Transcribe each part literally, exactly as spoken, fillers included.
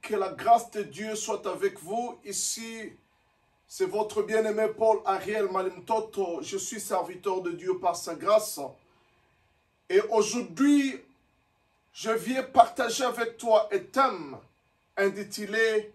Que la grâce de Dieu soit avec vous. Ici, c'est votre bien-aimé Paul Ariel Malimtoto. Je suis serviteur de Dieu par sa grâce. Et aujourd'hui, je viens partager avec toi un thème intitulé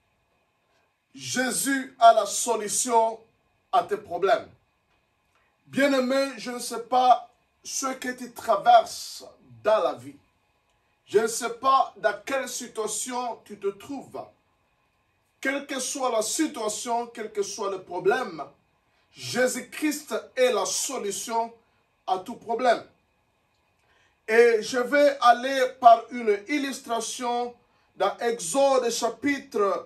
« Jésus a la solution à tes problèmes ». Bien-aimé, je ne sais pas ce que tu traverses dans la vie. Je ne sais pas dans quelle situation tu te trouves. Quelle que soit la situation, quel que soit le problème, Jésus-Christ est la solution à tout problème. Et je vais aller par une illustration dans Exode chapitre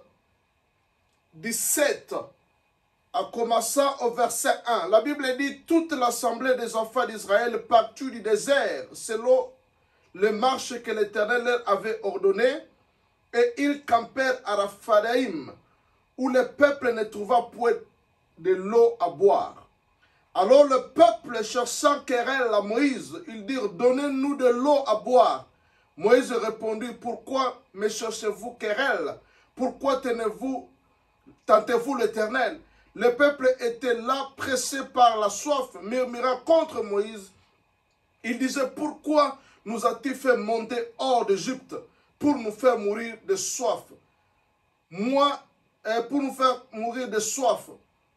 dix-sept, en commençant au verset un. La Bible dit « Toute l'assemblée des enfants d'Israël partit du désert, selon les marches que l'Éternel leur avait ordonnées, et ils campèrent à Raphaïm, où le peuple ne trouva point de l'eau à boire. Alors le peuple, cherchant querelle à Moïse, ils dirent, donnez-nous de l'eau à boire. Moïse répondit, pourquoi me cherchez-vous querelle? Pourquoi tenez-vous, tentez-vous l'Éternel? Le peuple était là, pressé par la soif, murmurant contre Moïse. Il disait, pourquoi nous a-t-il fait monter hors d'Égypte pour nous faire mourir de soif? Moi, euh, pour nous faire mourir de soif.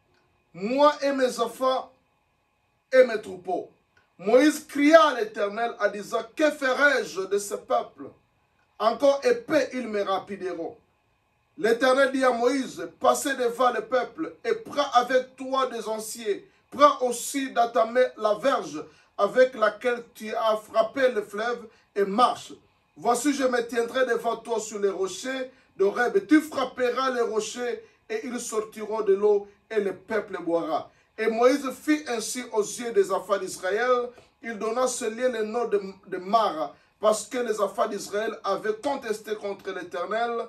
Moi et mes enfants et mes troupeaux. Moïse cria à l'Éternel en disant, que ferai-je de ce peuple? Encore épais, ils me rapideront. L'Éternel dit à Moïse, passez devant le peuple et prends avec toi des anciens. Prends aussi dans ta main la verge avec laquelle tu as frappé le fleuve et marche. Voici, je me tiendrai devant toi sur les rochers d'Horeb. Tu frapperas les rochers et ils sortiront de l'eau et le peuple boira. Et Moïse fit ainsi aux yeux des enfants d'Israël. Il donna ce lieu le nom de, de Mara, parce que les enfants d'Israël avaient contesté contre l'Éternel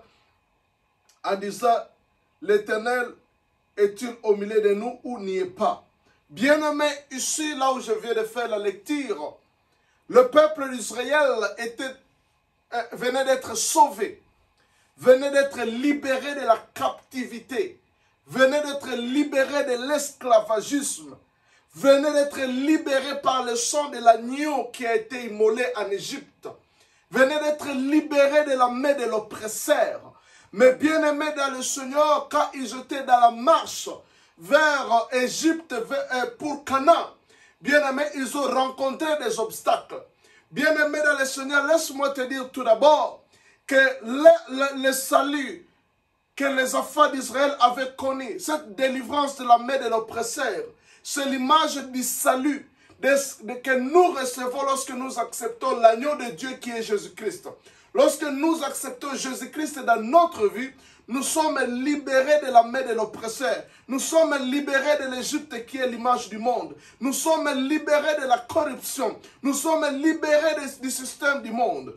en disant, l'Éternel est-il au milieu de nous ou n'y est pas? Bien-aimé, ici, là où je viens de faire la lecture, le peuple d'Israël était, euh, venait d'être sauvé, venait d'être libéré de la captivité, venait d'être libéré de l'esclavagisme, venait d'être libéré par le sang de l'agneau qui a été immolé en Égypte, venait d'être libéré de la main de l'oppresseur. Mais bien aimés dans le Seigneur, quand ils étaient dans la marche vers Égypte, pour Canaan, bien aimés, ils ont rencontré des obstacles. Bien aimés dans le Seigneur, laisse-moi te dire tout d'abord que le, le, le salut que les enfants d'Israël avaient connu, cette délivrance de la main de l'oppresseur, c'est l'image du salut de, de, que nous recevons lorsque nous acceptons l'agneau de Dieu qui est Jésus-Christ. Lorsque nous acceptons Jésus-Christ dans notre vie, nous sommes libérés de la main de l'oppresseur. Nous sommes libérés de l'Égypte qui est l'image du monde. Nous sommes libérés de la corruption. Nous sommes libérés de, du système du monde.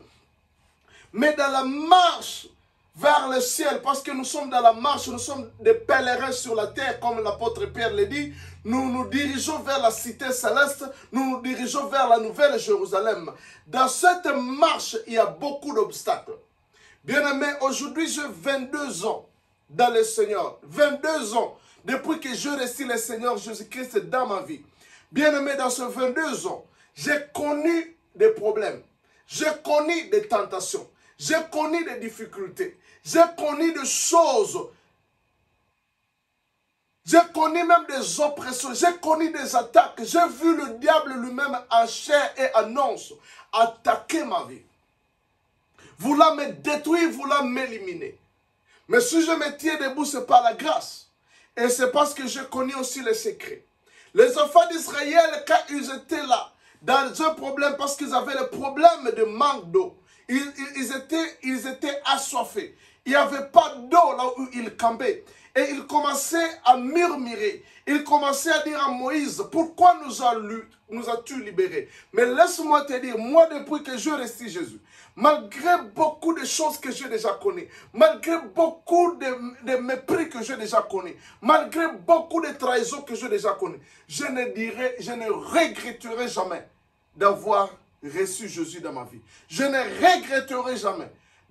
Mais dans la marche vers le ciel, parce que nous sommes dans la marche, nous sommes des pèlerins sur la terre, comme l'apôtre Pierre le dit, nous nous dirigeons vers la cité céleste, nous nous dirigeons vers la nouvelle Jérusalem. Dans cette marche, il y a beaucoup d'obstacles. Bien-aimé, aujourd'hui, j'ai vingt-deux ans dans le Seigneur. vingt-deux ans depuis que je reçus le Seigneur Jésus-Christ dans ma vie. Bien-aimé, dans ces vingt-deux ans, j'ai connu des problèmes. J'ai connu des tentations. J'ai connu des difficultés. J'ai connu des choses. J'ai connu même des oppressions. J'ai connu des attaques. J'ai vu le diable lui-même en chair et en os attaquer ma vie. Vouloir me détruire, vouloir m'éliminer. Mais si je me tiens debout, c'est par la grâce. Et c'est parce que j'ai connu aussi les secrets. Les enfants d'Israël, quand ils étaient là, dans un problème, parce qu'ils avaient le problème de manque d'eau, ils, ils, ils, étaient, ils étaient assoiffés. Il n'y avait pas d'eau là où ils campaient. Et ils commençaient à murmurer. Ils commençaient à dire à Moïse, pourquoi nous as-tu nous as-tu libérés? Mais laisse-moi te dire, moi depuis que je reçus Jésus, malgré beaucoup de choses que j'ai déjà connues, malgré beaucoup de, de mépris que j'ai déjà connus, malgré beaucoup de trahisons que j'ai déjà connues, je ne dirai, je ne regretterai jamais d'avoir reçu Jésus dans ma vie. Je ne regretterai jamais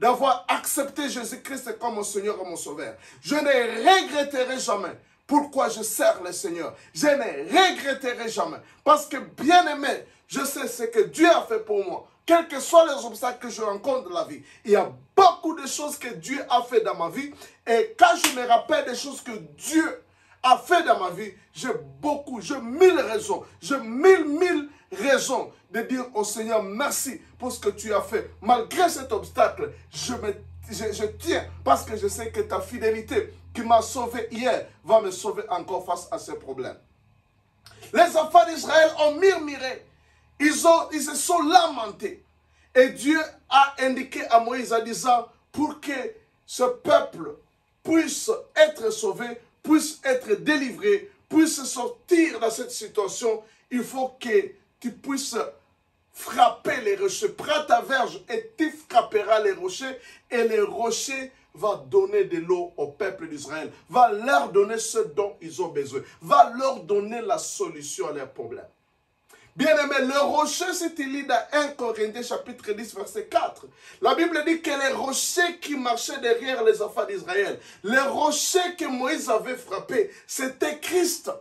d'avoir accepté Jésus-Christ comme mon Seigneur et mon Sauveur. Je ne regretterai jamais pourquoi je sers le Seigneur. Je ne regretterai jamais. Parce que, bien aimé, je sais ce que Dieu a fait pour moi. Quels que soient les obstacles que je rencontre dans la vie, il y a beaucoup de choses que Dieu a fait dans ma vie. Et quand je me rappelle des choses que Dieu a fait dans ma vie, j'ai beaucoup, j'ai mille raisons, j'ai mille, mille raisons de dire au Seigneur merci pour ce que tu as fait. Malgré cet obstacle, je, me, je, je tiens parce que je sais que ta fidélité qui m'a sauvé hier va me sauver encore face à ces problèmes. Les enfants d'Israël ont murmuré. Ils, ont, ils se sont lamentés. Et Dieu a indiqué à Moïse en disant, pour que ce peuple puisse être sauvé, puisse être délivré, puisse sortir de cette situation, il faut que tu puisses frapper les rochers. Prends ta verge et tu frapperas les rochers et les rochers vont donner de l'eau au peuple d'Israël, va leur donner ce dont ils ont besoin, va leur donner la solution à leurs problèmes. Bien-aimé, le rocher, c'est il dans un Corinthiens chapitre dix, verset quatre. La Bible dit que les rochers qui marchaient derrière les enfants d'Israël, les rochers que Moïse avait frappés, c'était Christ.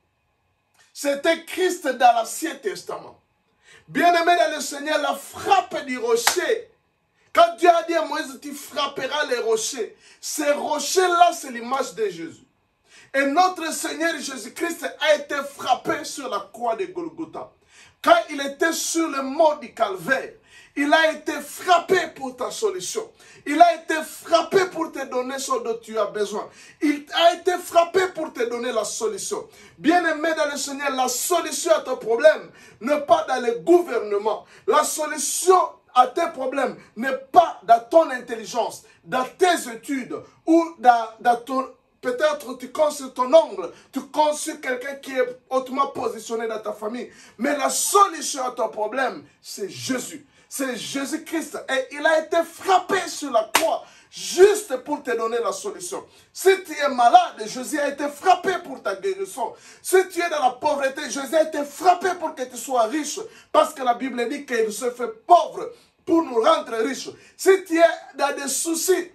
C'était Christ dans l'Ancien Testament. Bien-aimé dans le Seigneur, la frappe du rocher, quand Dieu a dit à Moïse, tu frapperas les rochers, ces rochers-là, c'est l'image de Jésus. Et notre Seigneur Jésus-Christ a été frappé sur la croix de Golgotha. Quand il était sur le mont du Calvaire, il a été frappé pour ta solution. Il a été frappé pour te donner ce dont tu as besoin. Il a été frappé pour te donner la solution. Bien-aimé dans le Seigneur, la solution à ton problème n'est pas dans le gouvernement. La solution à tes problèmes n'est pas dans ton intelligence, dans tes études ou dans, dans ton... Peut-être tu comptes sur ton oncle, tu comptes sur quelqu'un qui est hautement positionné dans ta famille. Mais la solution à ton problème, c'est Jésus. C'est Jésus-Christ. Et il a été frappé sur la croix juste pour te donner la solution. Si tu es malade, Jésus a été frappé pour ta guérison. Si tu es dans la pauvreté, Jésus a été frappé pour que tu sois riche. Parce que la Bible dit qu'il se fait pauvre pour nous rendre riches. Si tu es dans des soucis,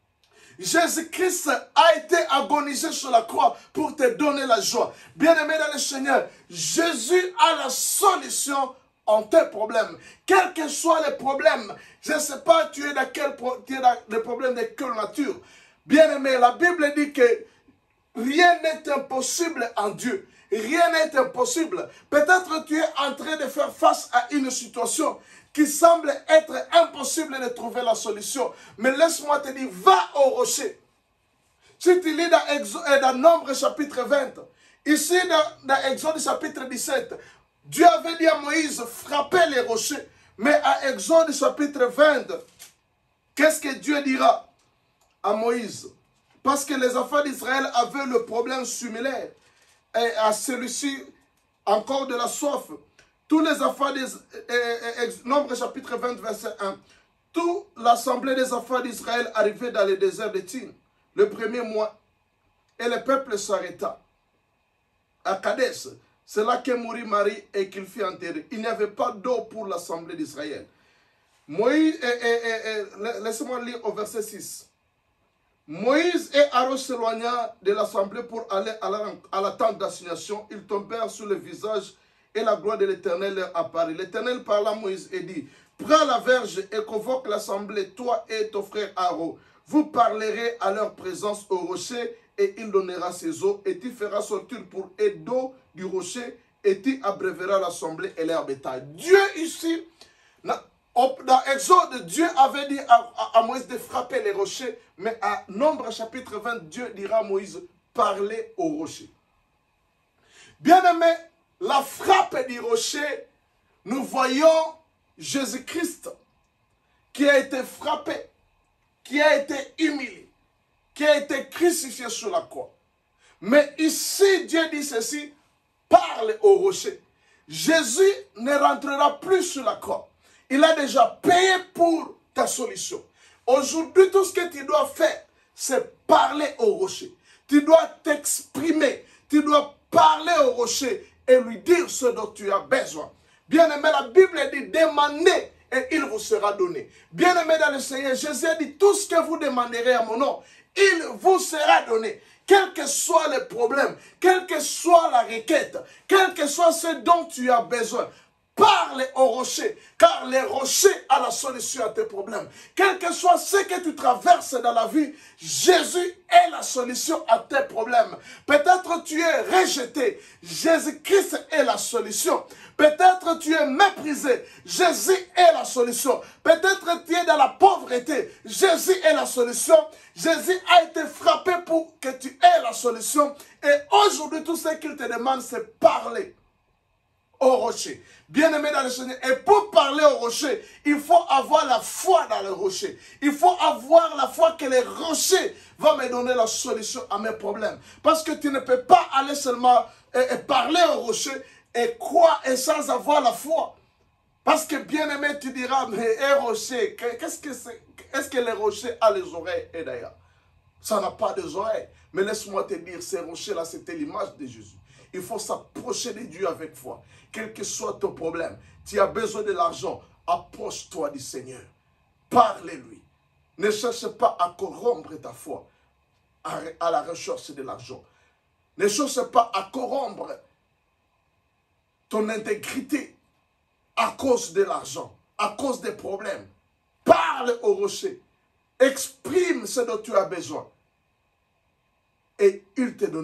Jésus-Christ a été agonisé sur la croix pour te donner la joie. Bien-aimé dans le Seigneur, Jésus a la solution en tes problèmes. Quels que soient les problèmes, je ne sais pas tu es dans quel tu es dans des problèmes de quelle nature. Bien-aimé, la Bible dit que rien n'est impossible en Dieu. Rien n'est impossible. Peut-être tu es en train de faire face à une situation qui semble être impossible de trouver la solution. Mais laisse-moi te dire, va au rocher. Si tu lis dans, Exo, dans Nombre chapitre vingt, ici dans, dans Exode chapitre dix-sept, Dieu avait dit à Moïse, frappez les rochers. Mais à Exode chapitre vingt, qu'est-ce que Dieu dira à Moïse? Parce que les enfants d'Israël avaient le problème similaire. Et à celui-ci, encore de la soif. Tous les enfants des Nombre chapitre vingt, verset un. Toute l'assemblée des enfants d'Israël arrivait dans le désert de Tin, le premier mois, et le peuple s'arrêta à Kadesh. C'est là que mourit Marie et qu'il fut enterré. Il n'y avait pas d'eau pour l'assemblée d'Israël. Moïse, laissez-moi lire au verset six. Moïse et Aaron s'éloigna de l'assemblée pour aller à la, à la tente d'assignation. Ils tombèrent sur le visage et la gloire de l'Éternel leur apparut. L'Éternel parla à Moïse et dit, prends la verge et convoque l'assemblée, toi et ton frère Aaron. Vous parlerez à leur présence au rocher et il donnera ses eaux et tu feras sortir pour eux d'eau du rocher et tu abréveras l'assemblée et leur bétail. Dieu ici, dans Exode, Dieu avait dit à, à, à Moïse de frapper les rochers, mais à Nombre chapitre vingt, Dieu dira à Moïse, parlez au rocher. Bien-aimé, la frappe du rocher, nous voyons Jésus-Christ qui a été frappé, qui a été humilié, qui a été crucifié sur la croix. Mais ici, Dieu dit ceci, parle au rocher. Jésus ne rentrera plus sur la croix. Il a déjà payé pour ta solution. Aujourd'hui, tout ce que tu dois faire, c'est parler au rocher. Tu dois t'exprimer. Tu dois parler au rocher et lui dire ce dont tu as besoin. Bien-aimé, la Bible dit, demandez et il vous sera donné. Bien-aimé dans le Seigneur, Jésus a dit, tout ce que vous demanderez à mon nom, il vous sera donné. Quel que soit le problème, quelle que soit la requête, quel que soit ce dont tu as besoin, parle au rocher, car le rocher a la solution à tes problèmes. Quel que soit ce que tu traverses dans la vie, Jésus est la solution à tes problèmes. Peut-être tu es rejeté, Jésus-Christ est la solution. Peut-être tu es méprisé, Jésus est la solution. Peut-être tu es dans la pauvreté, Jésus est la solution. Jésus a été frappé pour que tu aies la solution. Et aujourd'hui, tout ce qu'il te demande, c'est parler au rocher. Bien-aimé dans le Seigneur, et pour parler au rocher, il faut avoir la foi dans le rocher. Il faut avoir la foi que le rocher va me donner la solution à mes problèmes. Parce que tu ne peux pas aller seulement et, et parler au rocher et croire et sans avoir la foi. Parce que bien-aimé, tu diras, mais un rocher, qu'est-ce que c'est? Est-ce que le rocher a les oreilles? Et d'ailleurs, ça n'a pas des oreilles. Mais laisse-moi te dire, ces rochers-là, c'était l'image de Jésus. Il faut s'approcher de Dieu avec foi. Quel que soit ton problème, tu as besoin de l'argent, approche-toi du Seigneur. Parle-lui. Ne cherche pas à corrompre ta foi à la recherche de l'argent. Ne cherche pas à corrompre ton intégrité à cause de l'argent, à cause des problèmes. Parle au rocher. Exprime ce dont tu as besoin. Et il te donne.